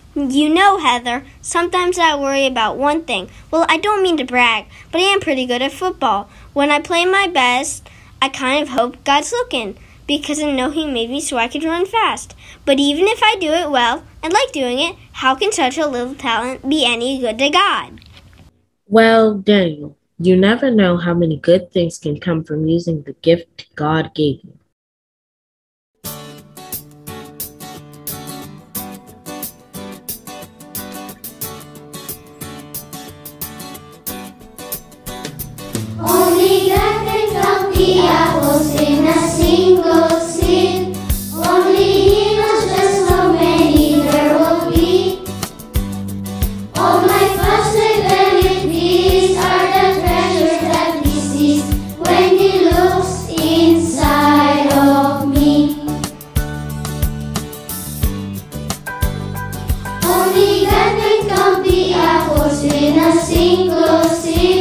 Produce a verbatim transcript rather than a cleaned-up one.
You know, Heather, sometimes I worry about one thing. Well, I don't mean to brag, but I am pretty good at football. When I play my best, I kind of hope God's looking, because I know He made me so I could run fast. But even if I do it well and like doing it, how can such a little talent be any good to God? Well, Daniel, you never know how many good things can come from using the gift God gave you. Only God can count the apples in a single seed. Only He knows just how many there will be. All my thoughts abilities are the treasures that He sees when He looks inside of me. Only God can count the apples in a single seed.